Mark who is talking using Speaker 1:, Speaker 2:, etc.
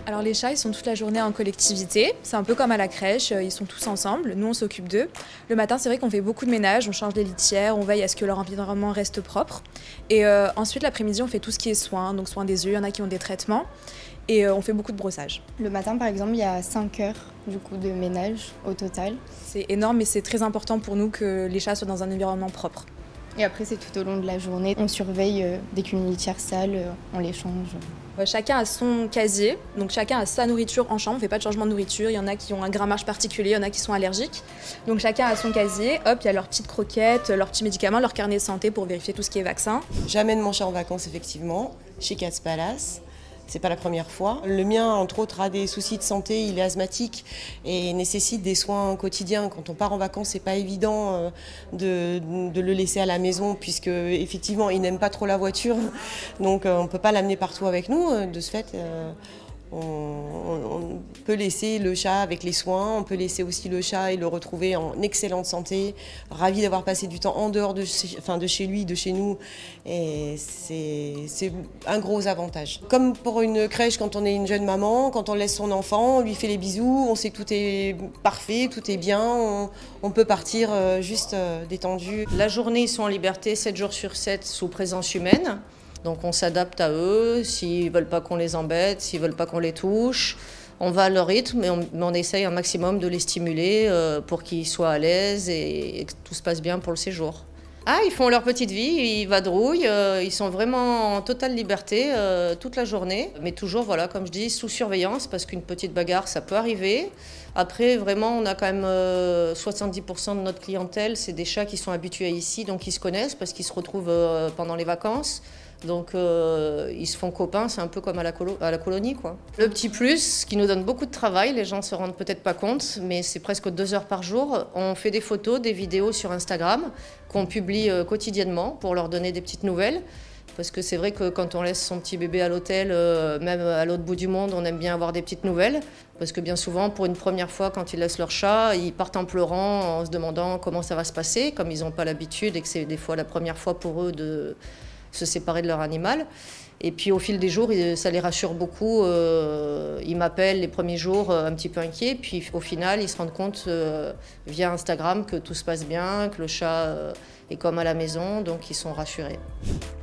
Speaker 1: Alors les chats, ils sont toute la journée en collectivité. C'est un peu comme à la crèche, ils sont tous ensemble. Nous, on s'occupe d'eux. Le matin, c'est vrai qu'on fait beaucoup de ménage, on change les litières, on veille à ce que leur environnement reste propre. Et ensuite, l'après-midi, on fait tout ce qui est soins, donc soins des yeux, il y en a qui ont des traitements. Et on fait beaucoup de brossage.
Speaker 2: Le matin, par exemple, il y a 5 heures du coup, de ménage au total.
Speaker 1: C'est énorme, mais c'est très important pour nous que les chats soient dans un environnement propre.
Speaker 2: Et après, c'est tout au long de la journée. On surveille dès qu'une litière sale, on les change.
Speaker 1: Chacun a son casier, donc chacun a sa nourriture en chambre. On ne fait pas de changement de nourriture. Il y en a qui ont un grammage particulier, il y en a qui sont allergiques. Donc chacun a son casier. Hop, il y a leurs petites croquettes, leurs petits médicaments, leur carnet de santé pour vérifier tout ce qui est vaccin.
Speaker 3: J'amène mon chat en vacances, effectivement, chez Cats Palace. C'est pas la première fois. Le mien, entre autres, a des soucis de santé, il est asthmatique et nécessite des soins quotidiens. Quand on part en vacances, c'est pas évident de le laisser à la maison puisque effectivement, il n'aime pas trop la voiture. Donc on peut pas l'amener partout avec nous. De ce fait, on peut laisser le chat avec les soins, on peut laisser aussi le chat et le retrouver en excellente santé, ravi d'avoir passé du temps en dehors de chez lui, de chez nous, et c'est un gros avantage. Comme pour une crèche, quand on est une jeune maman, quand on laisse son enfant, on lui fait les bisous, on sait que tout est parfait, tout est bien, on peut partir juste détendu.
Speaker 4: La journée, ils sont en liberté 7 jours sur 7 sous présence humaine. Donc on s'adapte à eux, s'ils ne veulent pas qu'on les embête, s'ils ne veulent pas qu'on les touche. On va à leur rythme, mais on essaye un maximum de les stimuler pour qu'ils soient à l'aise et que tout se passe bien pour le séjour. Ah, ils font leur petite vie, ils vadrouillent, ils sont vraiment en totale liberté toute la journée. Mais toujours, voilà, comme je dis, sous surveillance, parce qu'une petite bagarre, ça peut arriver. Après, vraiment, on a quand même 70% de notre clientèle, c'est des chats qui sont habitués ici, donc ils se connaissent parce qu'ils se retrouvent pendant les vacances. Donc ils se font copains, c'est un peu comme à la colonie, quoi. Le petit plus, qui nous donne beaucoup de travail, les gens se rendent peut-être pas compte, mais c'est presque 2 heures par jour. On fait des photos, des vidéos sur Instagram qu'on publie quotidiennement pour leur donner des petites nouvelles. Parce que c'est vrai que quand on laisse son petit bébé à l'hôtel, même à l'autre bout du monde, on aime bien avoir des petites nouvelles. Parce que bien souvent, pour une première fois, quand ils laissent leur chat, ils partent en pleurant, en se demandant comment ça va se passer, comme ils n'ont pas l'habitude et que c'est des fois la première fois pour eux de se séparer de leur animal. Et puis au fil des jours, ça les rassure beaucoup. Ils m'appellent les premiers jours un petit peu inquiets. Puis au final, ils se rendent compte via Instagram que tout se passe bien, que le chat est comme à la maison, donc ils sont rassurés.